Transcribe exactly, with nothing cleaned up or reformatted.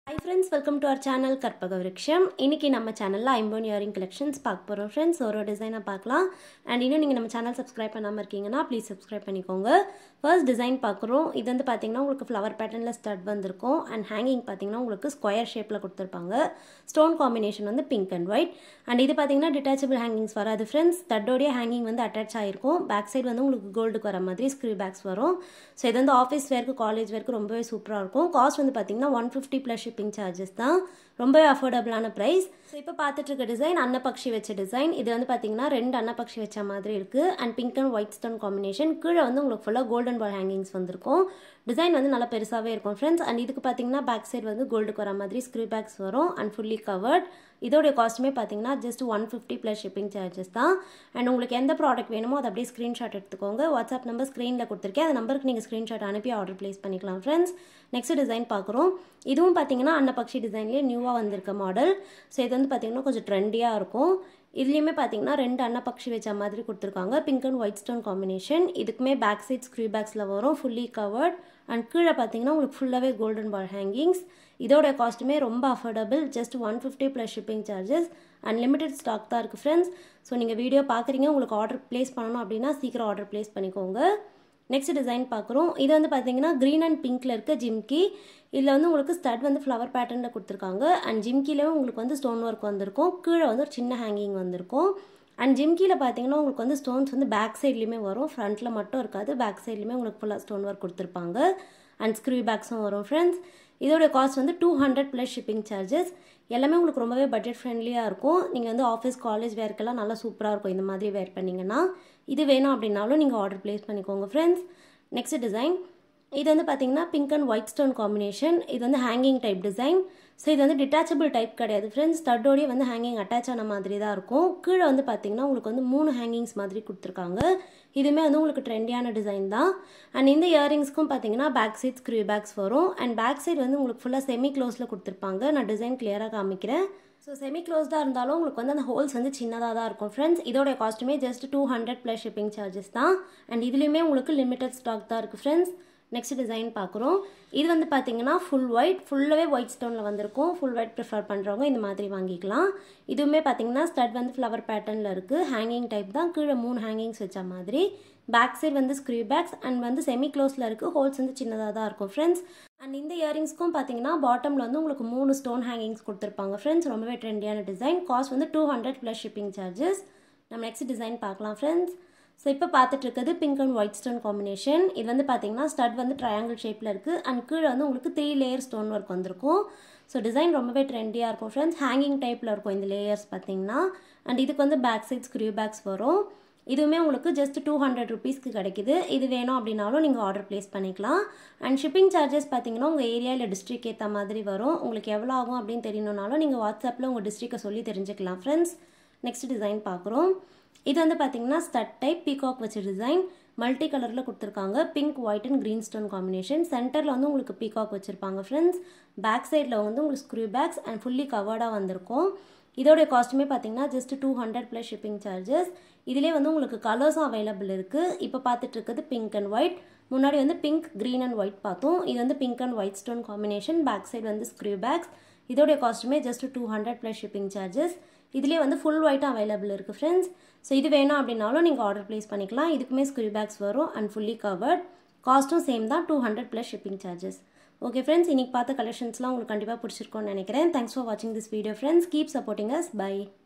Hi friends, welcome to our channel Karpaga Vriksham. இன்னைக்கு நம்ம சேனல்ல Impon earring collections பார்க்க போறோம் friends. ஒரு டிசைனை பார்க்கலாம். and இன்னும் நீங்க நம்ம சேனல் subscribe பண்ணாம இருக்கீங்கன்னா please subscribe பண்ணிக்கோங்க. First design பார்க்கறோம். இது வந்து பாத்தீங்கன்னா உங்களுக்கு flower patternல stud வந்திருக்கும் and hanging பாத்தீங்கன்னா உங்களுக்கு square shapeல கொடுத்திருப்பாங்க. Stone combination வந்து pink and white and இது பாத்தீங்கன்னா detachable hangings வராது friends. Stud ஓட hanging வந்து attach ஆயிருக்கும். Back side வந்து உங்களுக்கு goldக்கு வர மாதிரி screw backs வரும். So இது வந்து office wearக்கு college wearக்கு ரொம்பவே சூப்பரா இருக்கும். Cost வந்து பாத்தீங்கன்னா one fifty plus shipping charges தான் ரொம்ப அஃபோர்டபிளான பிரைஸ். சோ இப்போ பார்த்துட்டு இருக்க டிசைன் அன்னபக்ஷி வெச்ச டிசைன். இது வந்து பாத்தீங்கன்னா ரெண்டு அன்னபக்ஷி வெச்ச மாதிரி இருக்கு and pink and white stone combination. கீழ வந்து உங்களுக்கு ஃபுல்லா golden ball hangings வந்திருக்கும். டிசைன் வந்து நல்ல பெருசாவே இருக்கும் फ्रेंड्स and இதுக்கு பாத்தீங்கன்னா பேக் சைடு வந்து கோல்டுக்கு வர மாதிரி screw backs வரும் and fully covered. இதோட காஸ்ட்மே பாத்தீங்கன்னா just one fifty plus shipping charges தான். and உங்களுக்கு எந்த ப்ராடக்ட் வேணுமோ அத அப்படியே ஸ்கிரீன்ஷாட் எடுத்துக்கோங்க. வாட்ஸ்அப் நம்பர் ஸ்கிரீன்ல கொடுத்திருக்கேன். அந்த நம்பருக்கு நீங்க ஸ்கிரீன்ஷாட் அனுப்பி ஆர்டர் பிளேஸ் பண்ணிக்கலாம் फ्रेंड्स. நெக்ஸ்ட் டிசைன் பார்க்கறோம். இதுவும் பாத்தீங்கன்னா அன்னபக்ஷி டிசைன்லயே நியூவா வந்திருக்க மாடல். சோ இது வந்து பாத்தீங்கன்னா கொஞ்சம் ட்ரெண்டியா இருக்கும். இதுலயுமே பாத்தீங்கன்னா ரெண்டு அன்னபக்ஷி வெச்ச மாதிரி கொடுத்திருக்காங்க. pink and white stone combination. இதுக்குமே பேக் சைடு screw backsல வரும் fully covered and கீழ பாத்தீங்கன்னா உங்களுக்கு ஃபுல்லாவே golden ball hangings. இதோட காஸ்ட்மே ரொம்ப affordable just one fifty plus shipping charges and limited stock தான் இருக்கு फ्रेंड्स. சோ நீங்க வீடியோ பாக்குறீங்க உங்களுக்கு ஆர்டர் பிளேஸ் பண்ணனும் அப்படினா சீக்கிரம் ஆர்டர் பிளேஸ் பண்ணிக்கோங்க. நெக்ஸ்ட் டிசைன் பார்க்கறோம். இது வந்து பாத்தீங்கன்னா green and pinkல இருக்க ஜிம்கி. இதுல வந்து உங்களுக்கு ஸ்டட் வந்து flower patternல கொடுத்திருக்காங்க and ஜிம்கிலயும் உங்களுக்கு வந்து ஸ்டோன் வர்க் வந்திருக்கும். கீழ வந்து ஒரு சின்ன ஹேங்கிங் வந்திருக்கும். and ஜிம்கில பாத்தீங்கன்னா உங்களுக்கு வந்து ஸ்டோன்ஸ் வந்து பேக் சைடுலயுமே வரும். ஃப்ரண்ட்ல மட்டும் இருக்காது. பேக் சைடுலயுமே உங்களுக்கு ஃபுல்லா ஸ்டோன் வர்க் கொடுத்திருப்பாங்க and screw backsம் வரும் फ्रेंड्स. இதோட காஸ்ட் வந்து two hundred plus shipping charges. எல்லாமே உங்களுக்கு ரொம்பவே பட்ஜெட் ஃப்ரெண்ட்லியா இருக்கும். நீங்க வந்து ஆபீஸ் காலேஜ் வேர்க்கெல்லாம் நல்லா சூப்பரா இருக்கும் இந்த மாதிரி வேர் பண்ணீங்கன்னா. இது வேணும் அப்படினாலும் நீங்க ஆர்டர் பிளேஸ் பண்ணிக்கோங்க फ्रेंड्स. நெக்ஸ்ட் டிசைன் இது வந்து பாத்தீங்கன்னா pink and white stone combination. இது வந்து hanging type design. சோ இது வந்து detachable type கிடையாது फ्रेंड्स. ஸ்டட் ஓட வந்து hanging attach ஆன மாதிரி தான் இருக்கும். கீழ வந்து பாத்தீங்கன்னா உங்களுக்கு வந்து மூணு hangings மாதிரி கொடுத்திருக்காங்க. இதுமே வந்து உங்களுக்கு ட்ரெண்டியான டிசைன் தான். and இந்த இயரிங்ஸ்க்கும் பாத்தீங்கன்னா பேக் சைடு screw backs வரும் and பேக் சைடு வந்து உங்களுக்கு ஃபுல்லா செமி க்ளோஸ்ல கொடுத்திருப்பாங்க. நான் டிசைன் கிளியரா காமிக்கிறேன். சோ செமி க்ளோஸ்டா இருந்தாலும் உங்களுக்கு வந்து அந்த ஹோல்ஸ் வந்து சின்னதா தான் இருக்கும் फ्रेंड्स. இதோட காஸ்ட்மே just two hundred plus shipping charges தான் and இதுலயுமே உங்களுக்கு limited stock தான் இருக்கு फ्रेंड्स. நெக்ஸ்ட் டிசைன் பார்க்கறோம். இது வந்து பாத்தீங்கன்னா full white, ஃபுல்லாவே white stoneல வந்திருக்கும். full white prefer பண்றவங்க இந்த மாதிரி வாங்கிக்கலாம். இதுவுமே பாத்தீங்கன்னா ஸ்டட் வந்து flower patternல இருக்கு. hanging type தான். கீழ மூணு hangings வெச்ச மாதிரி. பேக் சைடு வந்து screw backs and வந்து செமி க்ளோஸ்ல இருக்கு. ஹோல்ஸ் வந்து சின்னதா தான் இருக்கும் फ्रेंड्स. and இந்த இயரிங்ஸ்க்கும் பாத்தீங்கன்னா பாட்டம்ல வந்து உங்களுக்கு மூணு ஸ்டோன் hangings கொடுத்திருப்பாங்க फ्रेंड्स. ரொம்பவே ட்ரெண்டியான டிசைன். காஸ்ட் வந்து two hundred plus shipping charges. நம்ம நெக்ஸ்ட் டிசைன் பார்க்கலாம் फ्रेंड्स. சோ இப்போ பார்த்துட்டு இருக்குது pink and white stone combination. இது வந்து பாத்தீங்கன்னா ஸ்டட் வந்து triangle shapeல இருக்கு and கீழ வந்து உங்களுக்கு three layer stone work வந்திருக்கும். சோ டிசைன் ரொம்பவே ட்ரெண்டியா இருக்கும் फ्रेंड्स. hanging typeல இருக்கும் இந்த லேயர்ஸ் பாத்தீங்கன்னா and இதுக்கு வந்து பேக் சைடு screw backs வரும். இதுவுமே உங்களுக்கு just two hundred rupeesக்கு கிடைக்குது. இது வேணும் அப்படினாலும் நீங்க ஆர்டர் பிளேஸ் பண்ணிக்கலாம். and shipping charges பாத்தீங்கன்னா உங்க ஏரியா இல்ல டிஸ்ட்ரிக்ட் ஏத்த மாதிரி வரும். உங்களுக்கு எவ்வளவு ஆகும் அப்படினு தெரியணும்னாலும் நீங்க வாட்ஸ்அப்ல உங்க டிஸ்ட்ரிக்ட சொல்லி தெரிஞ்சுக்கலாம் फ्रेंड्स. நெக்ஸ்ட் டிசைன் பார்க்கறோம். இது வந்து பாத்தீங்கன்னா ஸ்டட் டைப் பீகாக் வச்ச டிசைன். மல்டி கலர்ல கொடுத்திருக்காங்க. Pink, white and green stone combination. சென்டர்ல வந்து உங்களுக்கு பீகாக் வச்சிருப்பாங்க फ्रेंड्स. பேக் சைடுல வந்து உங்களுக்கு screw backs and fully coveredா வந்திருக்கும். இதோட காஸ்ட்மே பாத்தீங்கன்னா just two hundred plus shipping charges. இதிலே வந்து உங்களுக்கு கலர்ஸும் அவைலபிள் இருக்கு. இப்போ பார்த்துட்டு இருக்குது pink and white. முன்னாடி வந்து pink, green and white பார்த்தோம். இது வந்து pink and white stone combination. Back side வந்து screw backs. இதோட காஸ்ட்மே just two hundred plus shipping charges. இதிலே வந்து full white அவைலபிள் இருக்கு फ्रेंड्स. சோ இது வேணும் அப்படினாலும் நீங்க ஆர்டர் பிளேஸ் பண்ணிக்கலாம். இதுக்குமே screw backs வரும் and fully covered. காஸ்டும் சேம் தான் two hundred plus shipping charges. Okay friends, இன்னைக்கு பார்த்த கலெக்ஷன்ஸ்லாம் உங்களுக்கு கண்டிப்பா பிடிச்சிருக்கும்னு நினைக்கிறேன். Thanks for watching this video friends. Keep supporting us. Bye.